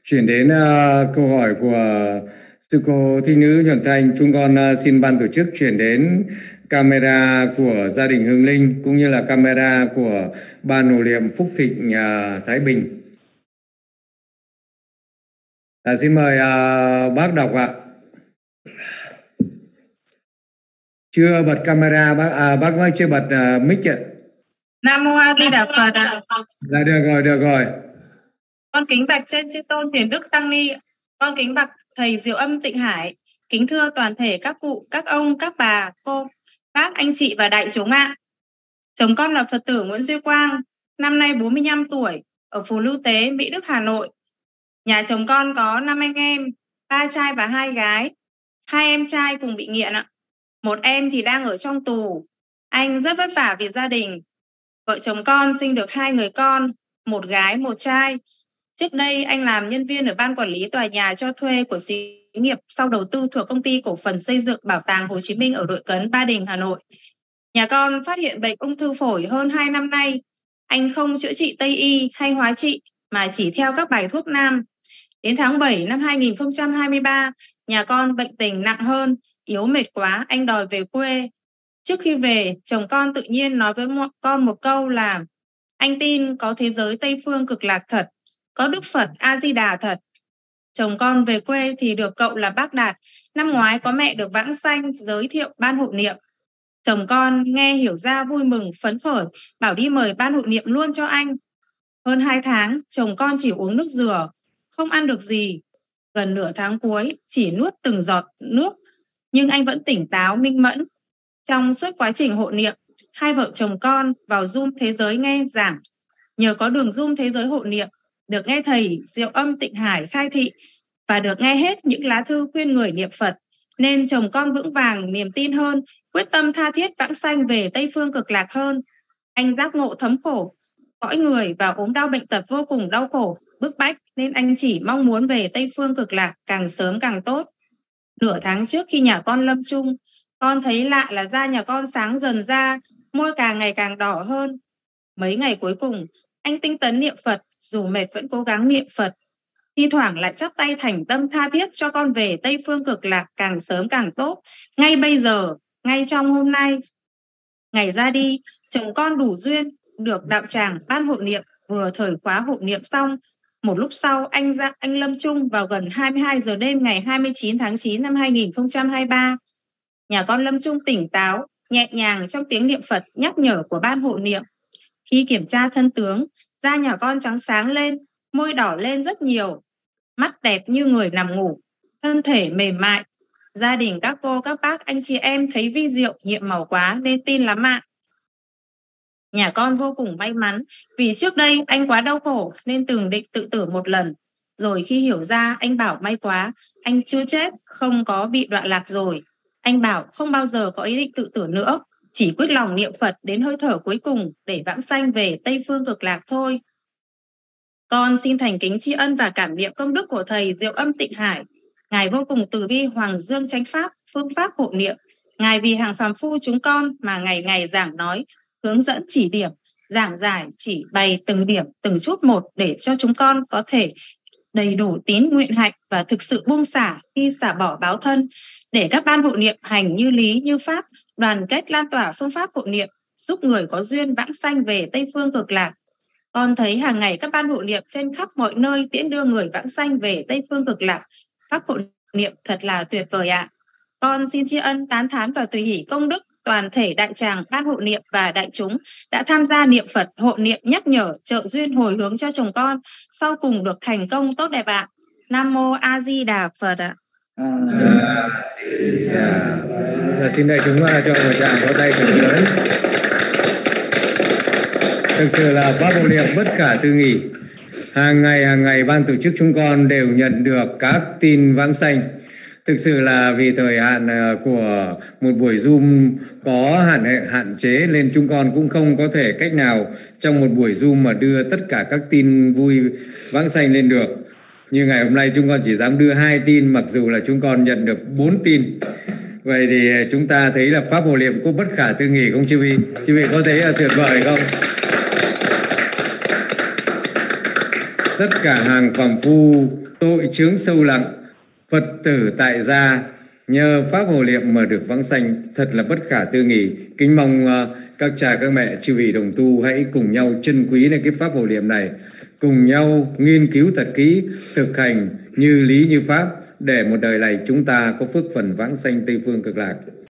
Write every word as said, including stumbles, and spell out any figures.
Chuyển đến uh, câu hỏi của sư cô Thích Nữ Nhuận Thanh, chúng con uh, xin ban tổ chức chuyển đến camera của gia đình Hương Linh cũng như là camera của ban hộ niệm Phúc Thịnh uh, Thái Bình. À, xin mời uh, bác đọc ạ. Chưa bật camera bác, à, bác bác chưa bật uh, mic ạ. Nam Mô A Di Đà Phật ạ. Dạ được rồi, được rồi. Con kính bạch trên chư tôn Thiền Đức Tăng Ni, con kính bạch thầy Diệu Âm Tịnh Hải, kính thưa toàn thể các cụ, các ông, các bà, cô, bác, anh chị và đại chúng ạ. Chồng con là Phật tử Nguyễn Duy Quang, năm nay bốn mươi lăm tuổi, ở Phú Lưu Tế, Mỹ Đức, Hà Nội. Nhà chồng con có năm anh em, ba trai và hai gái. Hai em trai cùng bị nghiện ạ. Một em thì đang ở trong tù. Anh rất vất vả vì gia đình. Vợ chồng con sinh được hai người con, một gái, một trai. Trước đây anh làm nhân viên ở ban quản lý tòa nhà cho thuê của xí nghiệp sau đầu tư thuộc công ty cổ phần xây dựng Bảo tàng Hồ Chí Minh ở Đội Cấn, Ba Đình, Hà Nội. Nhà con phát hiện bệnh ung thư phổi hơn hai năm nay. Anh không chữa trị Tây y hay hóa trị mà chỉ theo các bài thuốc nam. Đến tháng bảy năm hai nghìn không trăm hai mươi ba, nhà con bệnh tình nặng hơn, yếu mệt quá, anh đòi về quê. Trước khi về, chồng con tự nhiên nói với con một câu là: anh tin có thế giới Tây Phương cực lạc thật, có Đức Phật A Di Đà thật. Chồng con về quê thì được cậu là bác Đạt, năm ngoái có mẹ được vãng sanh, giới thiệu ban hộ niệm. Chồng con nghe hiểu ra vui mừng phấn khởi, bảo đi mời ban hộ niệm luôn cho anh. Hơn hai tháng, chồng con chỉ uống nước dừa, không ăn được gì. Gần nửa tháng cuối, chỉ nuốt từng giọt nước, nhưng anh vẫn tỉnh táo, minh mẫn. Trong suốt quá trình hộ niệm, hai vợ chồng con vào Zoom Thế Giới nghe giảng. Nhờ có đường Zoom Thế Giới hộ niệm, được nghe thầy Diệu Âm Tịnh Hải khai thị và được nghe hết những lá thư khuyên người niệm Phật, nên chồng con vững vàng niềm tin hơn, quyết tâm tha thiết vãng sanh về Tây Phương cực lạc hơn. Anh giác ngộ thấm khổ, cõi người và ốm đau bệnh tật vô cùng đau khổ, bức bách, nên anh chỉ mong muốn về Tây Phương cực lạc càng sớm càng tốt. Nửa tháng trước khi nhà con lâm chung, con thấy lạ là da nhà con sáng dần ra, môi càng ngày càng đỏ hơn. Mấy ngày cuối cùng, anh tinh tấn niệm Phật, dù mệt vẫn cố gắng niệm Phật. Thi thoảng lại chắp tay thành tâm tha thiết cho con về Tây Phương cực lạc càng sớm càng tốt. Ngay bây giờ, ngay trong hôm nay, ngày ra đi, chồng con đủ duyên, được đạo tràng ban hộ niệm, vừa thời khóa hộ niệm xong. Một lúc sau, anh ra anh lâm chung vào gần hai mươi hai giờ đêm ngày hai mươi chín tháng chín năm hai nghìn không trăm hai mươi ba. Nhà con lâm chung tỉnh táo, nhẹ nhàng trong tiếng niệm Phật nhắc nhở của ban hộ niệm. Khi kiểm tra thân tướng, da nhà con trắng sáng lên, môi đỏ lên rất nhiều, mắt đẹp như người nằm ngủ, thân thể mềm mại. Gia đình các cô, các bác, anh chị em thấy vi diệu, nhiệm màu quá nên tin lắm ạ. Nhà con vô cùng may mắn vì trước đây anh quá đau khổ nên từng định tự tử một lần. Rồi khi hiểu ra, anh bảo may quá, anh chưa chết, không có bị đọa lạc rồi. Anh bảo không bao giờ có ý định tự tử nữa, chỉ quyết lòng niệm Phật đến hơi thở cuối cùng để vãng sanh về Tây Phương cực lạc thôi. Con xin thành kính tri ân và cảm niệm công đức của thầy Diệu Âm Tịnh Hải. Ngài vô cùng từ bi Hoàng Dương Chánh Pháp, phương pháp hộ niệm. Ngài vì hàng phàm phu chúng con mà ngày ngày giảng nói, hướng dẫn chỉ điểm, giảng giải chỉ bày từng điểm, từng chút một để cho chúng con có thể đầy đủ tín nguyện hạnh và thực sự buông xả khi xả bỏ báo thân, để các ban hộ niệm hành như lý như pháp, đoàn kết lan tỏa phương pháp hộ niệm, giúp người có duyên vãng sanh về Tây Phương cực lạc. Con thấy hàng ngày các ban hộ niệm trên khắp mọi nơi tiễn đưa người vãng sanh về Tây Phương cực lạc. Pháp hộ niệm thật là tuyệt vời ạ. Con xin tri ân tán thán và tùy hỷ công đức toàn thể đại tràng ban hộ niệm và đại chúng đã tham gia niệm Phật hộ niệm nhắc nhở trợ duyên hồi hướng cho chồng con, sau cùng được thành công tốt đẹp ạ. Nam Mô A Di Đà Phật ạ. Giờ xin đại chúng cho một tràng có tay thật lớn. Thực sự là pháp hộ niệm bất khả tư nghị. Hàng ngày hàng ngày ban tổ chức chúng con đều nhận được các tin vãng sanh. Thực sự là vì thời hạn của một buổi Zoom có hạn hạn chế nên chúng con cũng không có thể cách nào trong một buổi Zoom mà đưa tất cả các tin vui vãng sanh lên được. Như ngày hôm nay chúng con chỉ dám đưa hai tin, mặc dù là chúng con nhận được bốn tin. Vậy thì chúng ta thấy là pháp hộ niệm cũng bất khả tư nghị không chư vị? Chư vị có thấy là tuyệt vời không? Tất cả hàng phàm phu tội chướng sâu lặng, Phật tử tại gia nhờ pháp hộ niệm mà được vãng sanh, thật là bất khả tư nghị. Kính mong uh, các cha các mẹ chư vị đồng tu hãy cùng nhau trân quý này cái pháp hộ niệm này, cùng nhau nghiên cứu thật kỹ, thực hành như lý như pháp, để một đời này chúng ta có phước phần vãng sanh Tây phương Cực Lạc.